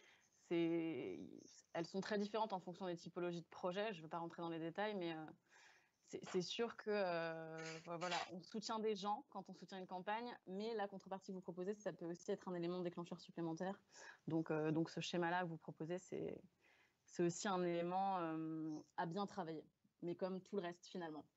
Elles sont très différentes en fonction des typologies de projets, je ne vais pas rentrer dans les détails, mais euh, c'est sûr que euh, voilà, on soutient des gens quand on soutient une campagne, mais la contrepartie que vous proposez, ça peut aussi être un élément déclencheur supplémentaire. Donc, euh, donc ce schéma-là que vous proposez, c'est aussi un élément euh, à bien travailler, mais comme tout le reste finalement.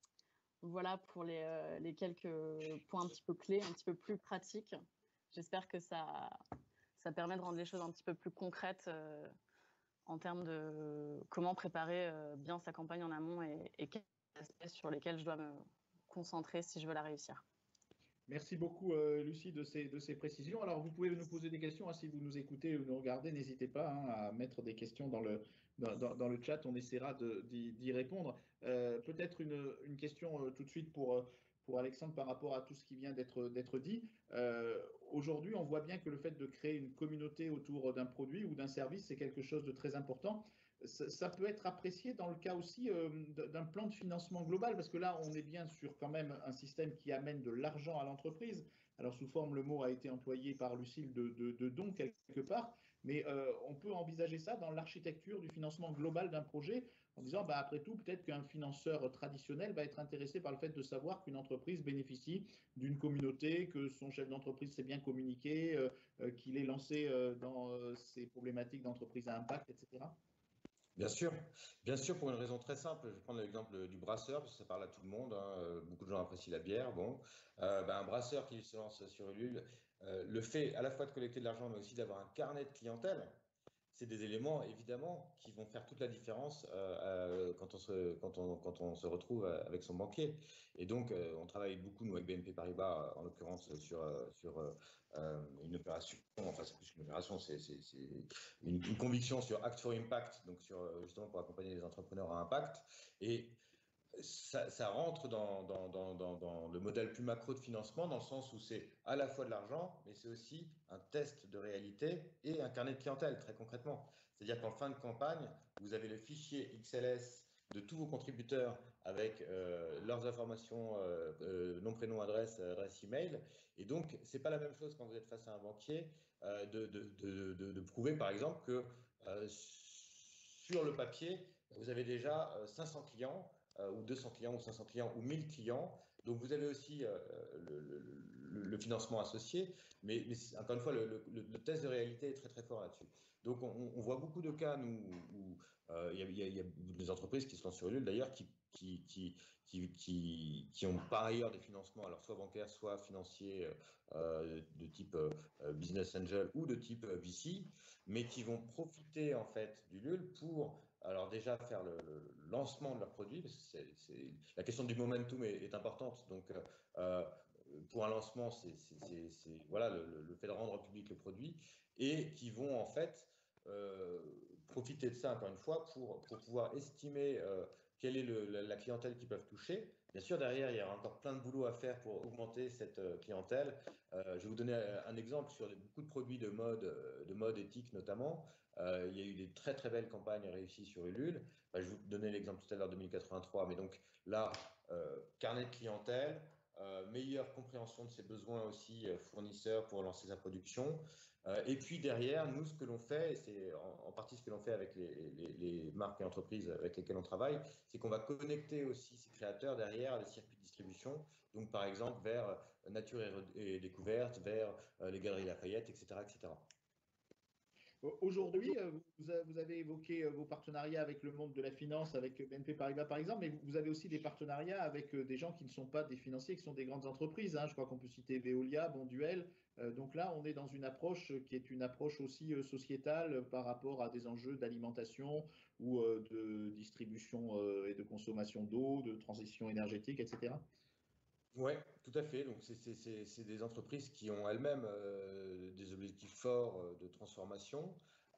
Voilà pour les, euh, les quelques points un petit peu clés, un petit peu plus pratiques. J'espère que ça, ça permet de rendre les choses un petit peu plus concrètes euh, en termes de comment préparer euh, bien sa campagne en amont et, et quels aspects sur lesquels je dois me concentrer si je veux la réussir. Merci beaucoup, euh, Lucie, de ces, de ces précisions. Alors, vous pouvez nous poser des questions, hein, si vous nous écoutez ou nous regardez, n'hésitez pas hein, à mettre des questions dans le, dans, dans, dans le chat, on essaiera d'y répondre. Euh, Peut-être une, une question euh, tout de suite pour, pour Alexandre par rapport à tout ce qui vient d'être dit. Euh, Aujourd'hui, on voit bien que le fait de créer une communauté autour d'un produit ou d'un service, c'est quelque chose de très important. Ça, ça peut être apprécié dans le cas aussi euh, d'un plan de financement global, parce que là, on est bien sur quand même un système qui amène de l'argent à l'entreprise. Alors, sous forme, le mot a été employé par Lucille de, de, de don quelque part, mais euh, on peut envisager ça dans l'architecture du financement global d'un projet, en disant, bah, après tout, peut-être qu'un financeur traditionnel va être intéressé par le fait de savoir qu'une entreprise bénéficie d'une communauté, que son chef d'entreprise s'est bien communiqué, euh, qu'il est lancé euh, dans euh, ces problématiques d'entreprise à impact, et cetera. Bien sûr, bien sûr, pour une raison très simple. Je vais prendre l'exemple du brasseur, parce que ça parle à tout le monde. Hein. Beaucoup de gens apprécient la bière. Bon, euh, ben, un brasseur qui se lance sur Ulule, euh, le fait à la fois de collecter de l'argent, mais aussi d'avoir un carnet de clientèle, c'est des éléments évidemment qui vont faire toute la différence euh, euh, quand, on se, quand, on, quand on se retrouve avec son banquier. Et donc, euh, on travaille beaucoup, nous, avec B N P Paribas, en l'occurrence, sur, sur euh, une opération, enfin, c'est plus qu'une opération, c'est une, une conviction sur Act for Impact, donc sur, justement pour accompagner les entrepreneurs à impact. Et ça, ça rentre dans, dans, dans, dans, dans le modèle plus macro de financement, dans le sens où c'est à la fois de l'argent, mais c'est aussi un test de réalité et un carnet de clientèle, très concrètement. C'est-à-dire qu'en fin de campagne, vous avez le fichier X L S de tous vos contributeurs avec euh, leurs informations, euh, euh, nom, prénom, adresse, adresse email. Et donc, ce n'est pas la même chose quand vous êtes face à un banquier euh, de, de, de, de, de prouver, par exemple, que euh, sur le papier, vous avez déjà euh, cinq cents clients, Euh, ou deux cents clients, ou cinq cents clients, ou mille clients. Donc, vous avez aussi euh, le, le, le financement associé. Mais, mais encore une fois, le, le, le test de réalité est très, très fort là-dessus. Donc, on, on voit beaucoup de cas nous, où euh, il y, y, y a des entreprises qui sont sur Ulule, d'ailleurs, qui, qui, qui, qui, qui, qui ont par ailleurs des financements, alors soit bancaires, soit financiers euh, de type euh, business angel ou de type V C, mais qui vont profiter en fait d'Ulule pour alors déjà faire le, le lancement de leur produit, parce que c'est, c'est, la question du momentum est, est importante. Donc euh, pour un lancement, c'est voilà, le, le fait de rendre public le produit, et qui vont en fait euh, profiter de ça encore une fois pour, pour pouvoir estimer euh, quelle est le, la, la clientèle qu'ils peuvent toucher, Bien sûr, derrière, il y a encore plein de boulot à faire pour augmenter cette euh, clientèle. Euh, je vais vous donner un exemple sur beaucoup de produits de mode, euh, de mode éthique notamment. Euh, il y a eu des très très belles campagnes réussies sur Ulule. Bah, je vous donnais l'exemple tout à l'heure de mille quatre-vingt-trois, mais donc là, euh, carnet de clientèle, euh, meilleure compréhension de ses besoins aussi euh, fournisseurs pour lancer sa production. Euh, et puis derrière, nous, ce que l'on fait, et c'est en, en partie ce que l'on fait avec les, les, les marques et entreprises avec lesquelles on travaille, c'est qu'on va connecter aussi ces créateurs derrière les circuits de distribution. Donc, par exemple, vers Nature et Découverte, vers les Galeries Lafayette, et cetera, et cetera. Aujourd'hui, vous avez évoqué vos partenariats avec le monde de la finance, avec B N P Paribas par exemple, mais vous avez aussi des partenariats avec des gens qui ne sont pas des financiers, qui sont des grandes entreprises. Hein. Je crois qu'on peut citer Veolia, Bonduelle. Donc là, on est dans une approche qui est une approche aussi sociétale par rapport à des enjeux d'alimentation ou de distribution et de consommation d'eau, de transition énergétique, et cetera. Oui, tout à fait. Donc, c'est des entreprises qui ont elles-mêmes euh, des objectifs forts euh, de transformation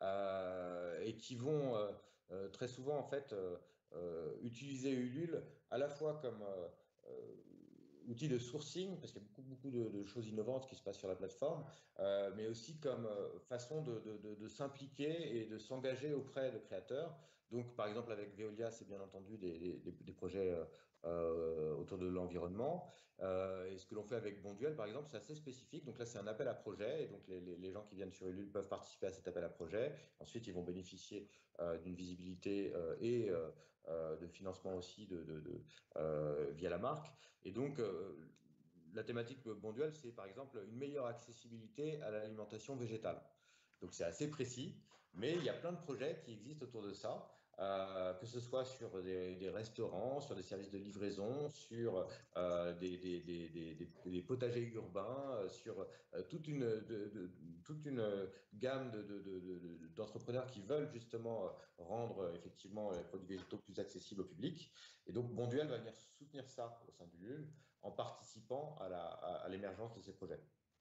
euh, et qui vont euh, euh, très souvent, en fait, euh, euh, utiliser Ulule à la fois comme euh, euh, outil de sourcing, parce qu'il y a beaucoup, beaucoup de, de choses innovantes qui se passent sur la plateforme, euh, mais aussi comme euh, façon de, de, de, de s'impliquer et de s'engager auprès de créateurs. Donc, par exemple, avec Veolia, c'est bien entendu des, des, des projets euh, autour de l'environnement. Euh, et ce que l'on fait avec Bonduelle, par exemple, c'est assez spécifique. Donc là, c'est un appel à projet. Et donc, les, les, les gens qui viennent sur Ulule peuvent participer à cet appel à projet. Ensuite, ils vont bénéficier euh, d'une visibilité euh, et euh, de financement aussi de, de, de, euh, via la marque. Et donc, euh, la thématique de Bonduelle, c'est par exemple une meilleure accessibilité à l'alimentation végétale. Donc, c'est assez précis, mais il y a plein de projets qui existent autour de ça. Euh, que ce soit sur des, des restaurants, sur des services de livraison, sur euh, des, des, des, des, des potagers urbains, sur euh, toute, une, de, de, toute une gamme d'entrepreneurs de, de, de, qui veulent justement rendre effectivement les produits végétaux plus accessibles au public. Et donc Bonduelle va venir soutenir ça au sein du Ulule en participant à l'émergence de ces projets.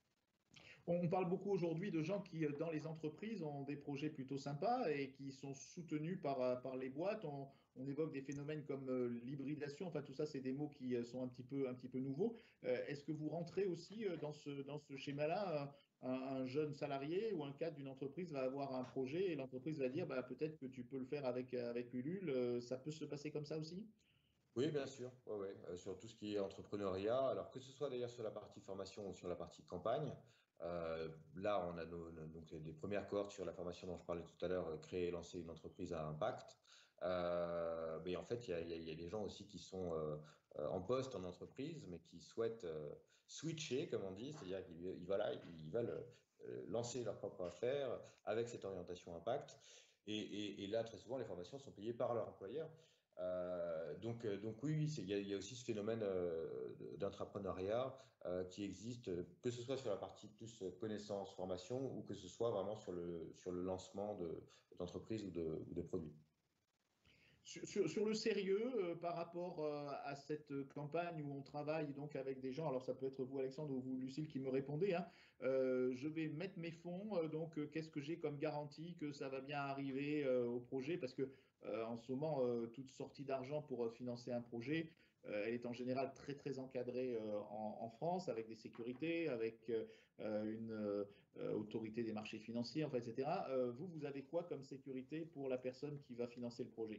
On parle beaucoup aujourd'hui de gens qui, dans les entreprises, ont des projets plutôt sympas et qui sont soutenus par, par les boîtes. On, on évoque des phénomènes comme l'hybridation. Enfin, tout ça, c'est des mots qui sont un petit peu, un petit peu nouveaux. Est-ce que vous rentrez aussi dans ce, dans ce schéma-là? Un, un jeune salarié ou un cadre d'une entreprise va avoir un projet et l'entreprise va dire bah, peut-être que tu peux le faire avec, avec Ulule. Ça peut se passer comme ça aussi? Oui, bien sûr, ouais, ouais. Euh, sur tout ce qui est entrepreneuriat, alors que ce soit d'ailleurs sur la partie formation ou sur la partie campagne. Euh, là, on a nos, nos, donc les premières cohortes sur la formation dont je parlais tout à l'heure, euh, créer et lancer une entreprise à impact. Euh, mais en fait, il y a, y a des gens aussi qui sont euh, en poste en entreprise, mais qui souhaitent euh, switcher, comme on dit, c'est-à-dire qu'ils voilà, ils veulent euh, lancer leur propre affaire avec cette orientation impact. Et, et, et là, très souvent, les formations sont payées par leur employeur. Euh, donc, donc oui, il y, y a aussi ce phénomène euh, d'intrapreneuriat euh, qui existe, que ce soit sur la partie plus connaissance, formation, ou que ce soit vraiment sur le, sur le lancement d'entreprises de, ou, de, ou de produits. Sur, sur, sur, le sérieux euh, par rapport euh, à cette campagne où on travaille donc avec des gens, alors ça peut être vous Alexandre ou vous Lucille qui me répondez, hein, euh, je vais mettre mes fonds, euh, donc euh, qu'est-ce que j'ai comme garantie que ça va bien arriver euh, au projet, parce que euh, en ce moment, euh, toute sortie d'argent pour financer un projet, euh, elle est en général très très encadrée euh, en, en France, avec des sécurités, avec euh, une euh, autorité des marchés financiers, enfin, et cetera. Euh, vous, vous avez quoi comme sécurité pour la personne qui va financer le projet?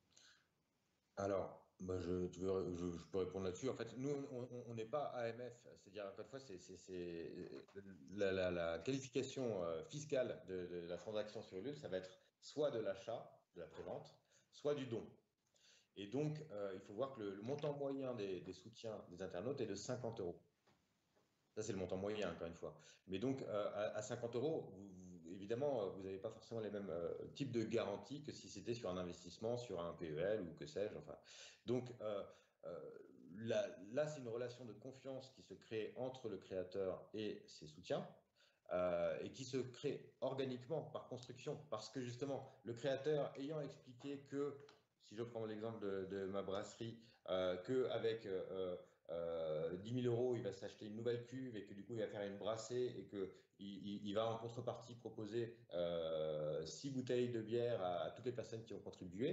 Alors, bah je, tu veux, je, je peux répondre là-dessus. En fait, nous, on n'est pas A M F. C'est-à-dire, encore une fois, c'est la, la, la qualification fiscale de, de la transaction sur Ulule, ça va être soit de l'achat, de la prévente, soit du don. Et donc, euh, il faut voir que le, le montant moyen des, des soutiens des internautes est de cinquante euros. Ça, c'est le montant moyen, encore une fois. Mais donc, euh, à, à cinquante euros, vous, vous, évidemment, vous n'avez pas forcément les mêmes euh, types de garanties que si c'était sur un investissement, sur un P E L ou que sais-je. Enfin. Donc, euh, euh, là, là c'est une relation de confiance qui se crée entre le créateur et ses soutiens. Euh, et qui se crée organiquement par construction, parce que justement, le créateur ayant expliqué que, si je prends l'exemple de, de ma brasserie, euh, qu'avec euh, euh, dix mille euros, il va s'acheter une nouvelle cuve et que du coup, il va faire une brassée et qu'il il, il va en contrepartie proposer euh, six bouteilles de bière à, à toutes les personnes qui ont contribué.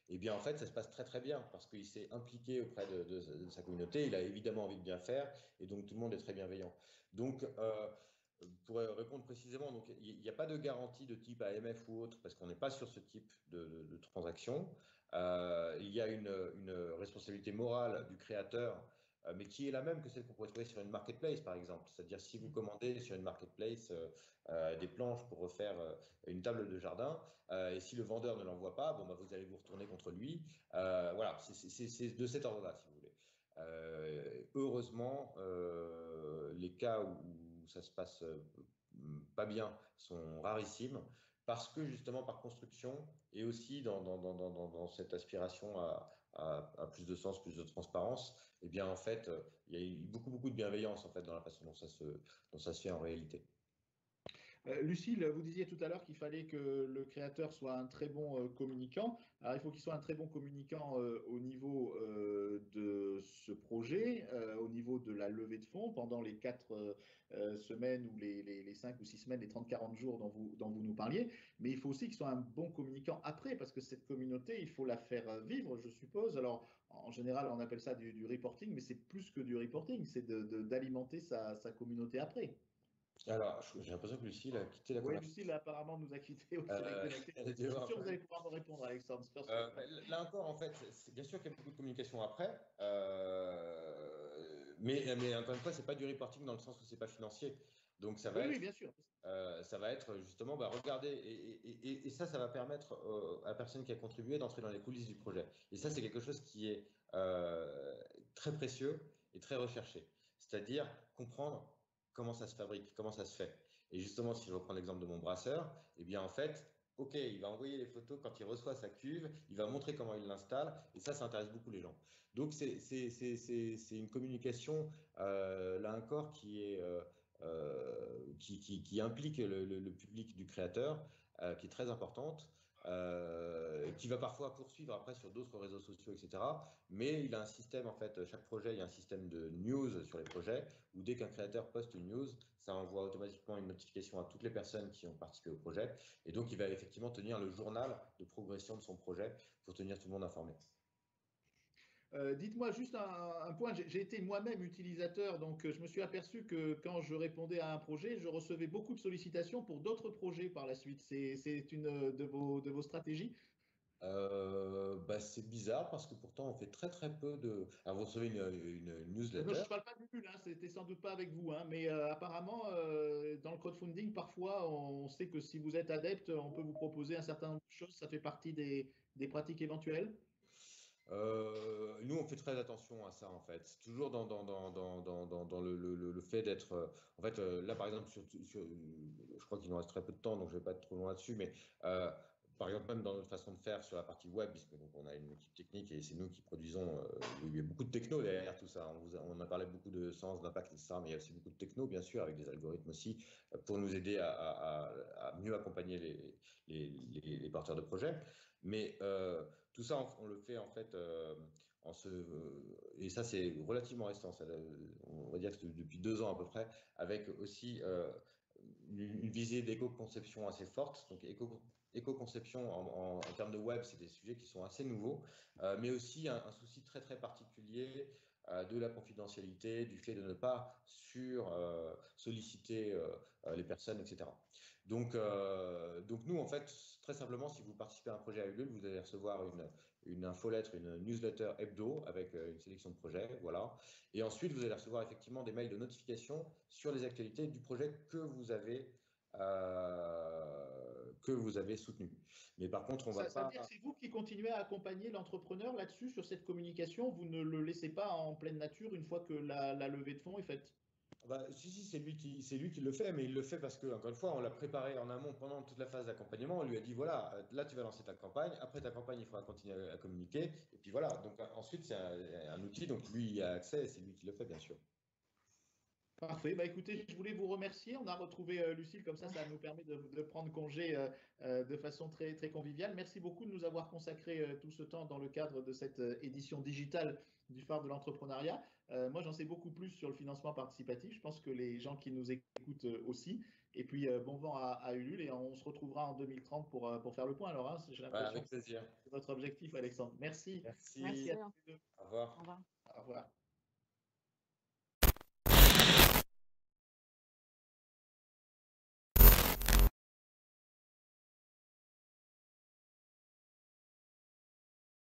eh bien, en fait, ça se passe très, très bien parce qu'il s'est impliqué auprès de, de, de sa communauté. Il a évidemment envie de bien faire et donc tout le monde est très bienveillant. Donc, euh, pour répondre précisément, donc, il n'y a pas de garantie de type A M F ou autre parce qu'on n'est pas sur ce type de, de, de transaction. Euh, il y a une, une responsabilité morale du créateur, euh, mais qui est la même que celle qu'on pourrait trouver sur une marketplace, par exemple. C'est-à-dire, si vous commandez sur une marketplace euh, euh, des planches pour refaire euh, une table de jardin, euh, et si le vendeur ne l'envoie pas, bon, bah, vous allez vous retourner contre lui. Euh, voilà, c'est de cet ordre-là, si vous voulez. Euh, heureusement, euh, les cas où, où ça se passe euh, pas bien sont rarissimes parce que justement par construction et aussi dans, dans, dans, dans, dans cette aspiration à, à, à, plus de sens, plus de transparence, eh bien en fait, il y a eu beaucoup, beaucoup de bienveillance en fait dans la façon dont ça se, dont ça se fait en réalité. Euh, Lucille, vous disiez tout à l'heure qu'il fallait que le créateur soit un très bon euh, communicant. Alors, il faut qu'il soit un très bon communicant euh, au niveau euh, de ce projet, euh, au niveau de la levée de fonds pendant les quatre euh, semaines ou les, les, les cinq ou six semaines, les trente à quarante jours dont vous, dont vous nous parliez. Mais il faut aussi qu'il soit un bon communicant après, parce que cette communauté, il faut la faire vivre, je suppose. Alors, en général, on appelle ça du, du reporting, mais c'est plus que du reporting, c'est d'alimenter sa, sa communauté après. Alors, j'ai l'impression que Lucille a quitté la Oui, conversation. Lucille, apparemment, nous a quittés aussi avec Euh, connecté. elle Je était suis en sûr que vous train. allez pouvoir me répondre, Alexandre. Euh, là encore, en fait, c'est bien sûr qu'il y a beaucoup de communication après, euh, mais, mais encore une fois, c'est pas du reporting dans le sens où c'est pas financier. Donc ça va Oui, être, oui, bien sûr. euh, ça va être justement, bah, regardez, et, et, et, ça, ça va permettre euh, à la personne qui a contribué d'entrer dans les coulisses du projet. Et ça, c'est quelque chose qui est euh, très précieux et très recherché. C'est-à-dire comprendre comment ça se fabrique, comment ça se fait. Et justement, si je reprends l'exemple de mon brasseur, eh bien en fait, ok, il va envoyer les photos quand il reçoit sa cuve, il va montrer comment il l'installe, et ça, ça intéresse beaucoup les gens. Donc, c'est une communication, euh, là encore, qui, est, euh, euh, qui, qui, qui, implique le, le, le, public du créateur, euh, qui est très importante, euh, qui va parfois poursuivre après sur d'autres réseaux sociaux, et cetera. Mais il a un système, en fait, chaque projet, il y a un système de news sur les projets, où dès qu'un créateur poste une news, ça envoie automatiquement une notification à toutes les personnes qui ont participé au projet. Et donc, il va effectivement tenir le journal de progression de son projet pour tenir tout le monde informé. Euh, Dites-moi juste un, un point, j'ai été moi-même utilisateur, donc je me suis aperçu que quand je répondais à un projet, je recevais beaucoup de sollicitations pour d'autres projets par la suite. C'est une de vos, de vos stratégies? Euh, bah, c'est bizarre parce que pourtant on fait très très peu de. Alors vous recevez une, une, une Non, je newsletter. ne parle pas du bulle, hein, c'était sans doute pas avec vous, hein, mais euh, apparemment, euh, dans le crowdfunding, parfois, on sait que si vous êtes adepte, on peut vous proposer un certain nombre de choses, ça fait partie des, des pratiques éventuelles. Euh, nous, on fait très attention à ça, en fait. Toujours dans, dans, dans, dans, dans, dans le, le, le fait d'être. Euh, en fait, euh, là, par exemple, sur, sur, je crois qu'il nous reste très peu de temps, donc je ne vais pas être trop loin là-dessus, mais euh, par exemple, même dans notre façon de faire sur la partie web, puisque donc, on a une équipe technique et c'est nous qui produisons. Euh, il y a beaucoup de techno derrière tout ça. On, vous a, on a parlé beaucoup de sens, d'impact, et cetera, mais il y a aussi beaucoup de techno, bien sûr, avec des algorithmes aussi, pour nous aider à, à, à mieux accompagner les, les, les, les porteurs de projets. Mais euh, tout ça, on, on le fait en fait euh, en se, euh, et ça c'est relativement récent, ça, on va dire que depuis deux ans à peu près, avec aussi euh, une, une visée d'éco-conception assez forte. Donc éco, éco-conception en, en, en, termes de web, c'est des sujets qui sont assez nouveaux, euh, mais aussi un, un souci très très particulier euh, de la confidentialité, du fait de ne pas sur euh, solliciter euh, les personnes, et cetera. Donc, euh, donc nous, en fait, très simplement, si vous participez à un projet à Ulule, vous allez recevoir une, une infolettre, une newsletter hebdo avec une sélection de projets, voilà. Et ensuite, vous allez recevoir effectivement des mails de notification sur les actualités du projet que vous avez euh, que vous avez soutenu. Mais par contre, on va Ça, ça veut pas. dire que c'est vous qui continuez à accompagner l'entrepreneur là-dessus, sur cette communication. Vous ne le laissez pas en pleine nature une fois que la, la levée de fonds est faite. Bah, si, si, c'est lui qui, c'est lui qui le fait, mais il le fait parce que, encore une fois, on l'a préparé en amont pendant toute la phase d'accompagnement. On lui a dit, voilà, là, tu vas lancer ta campagne. Après ta campagne, il faudra continuer à, à communiquer. Et puis voilà. Donc, ensuite, c'est un, un outil. Donc, lui, il a accès et c'est lui qui le fait, bien sûr. Parfait. Bah, écoutez, je voulais vous remercier. On a retrouvé euh, Lucille, comme ça, ça nous permet de, de prendre congé euh, euh, de façon très, très conviviale. Merci beaucoup de nous avoir consacré euh, tout ce temps dans le cadre de cette euh, édition digitale du phare de l'entrepreneuriat. Euh, moi, j'en sais beaucoup plus sur le financement participatif. Je pense que les gens qui nous écoutent euh, aussi. Et puis, euh, bon vent à, à Ulule et on se retrouvera en deux mille trente pour, euh, pour faire le point. Alors, hein, j'ai Ouais, l'impression avec que plaisir. c'est votre objectif, Alexandre. Merci. Merci. Merci Merci. à Au tous les deux. Au revoir. revoir. Au revoir.